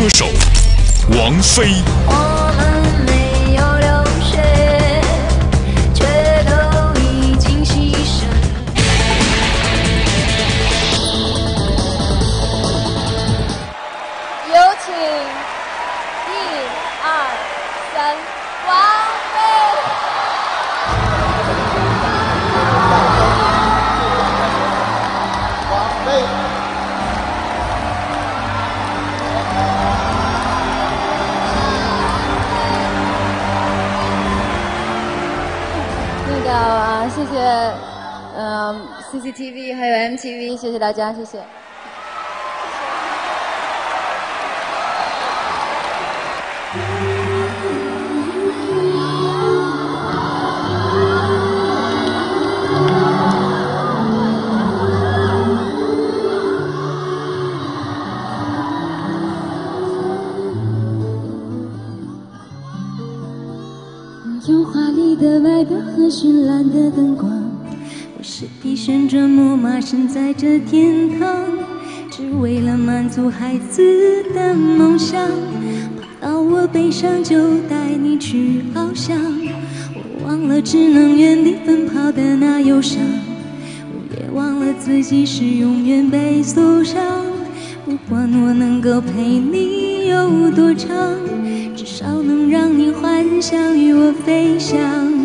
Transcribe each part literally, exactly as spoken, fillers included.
歌手王菲。 我们没有流血，却都已经牺牲。有请一二三，王菲。 那个啊，谢谢，呃 ，C C T V 还有 M T V， 谢谢大家，谢谢。 用华丽的外表和绚烂的灯光，我是匹旋转木马，身在这天堂，只为了满足孩子的梦想。怕到我背上就带你去翱翔，我忘了只能原地奔跑的那忧伤，我也忘了自己是永远被锁上。不管我能够陪你有多长，至少能让你幻想与我飞翔。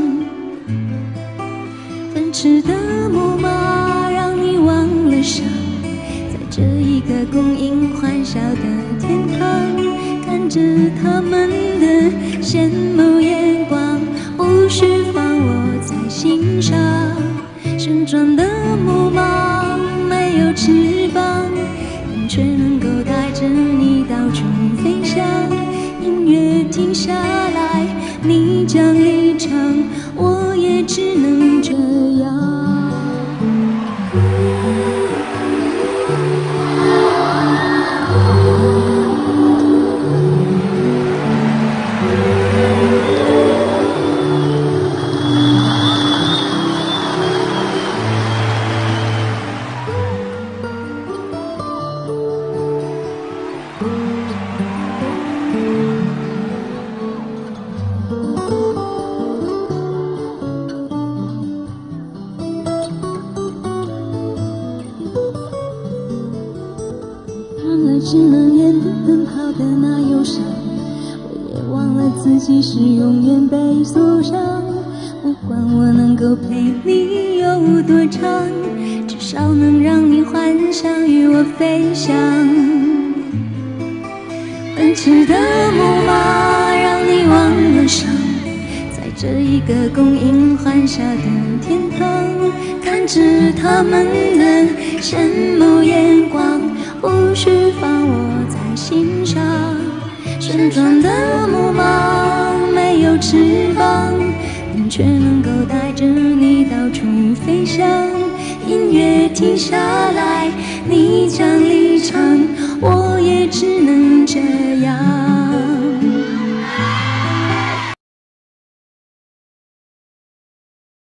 奔驰的木马让你忘了伤，在这一个供应欢笑的天堂，看着他们的羡慕眼光，无需放我在心上。旋转的木马没有翅膀，却能够带着你到处飞翔。音乐停下来，你将离场，我也只能这样。只能沿着奔跑的那忧伤，我也忘了自己是永远被锁上。不管我能够陪你有多长，至少能让你幻想与我飞翔。奔驰的木马让你忘了伤，在这一个供应欢笑的天堂，看着他们的羡慕眼光，无需放我在心上。旋转的木马没有翅膀，但却能够带着你到处飞翔。音乐停下来，你将离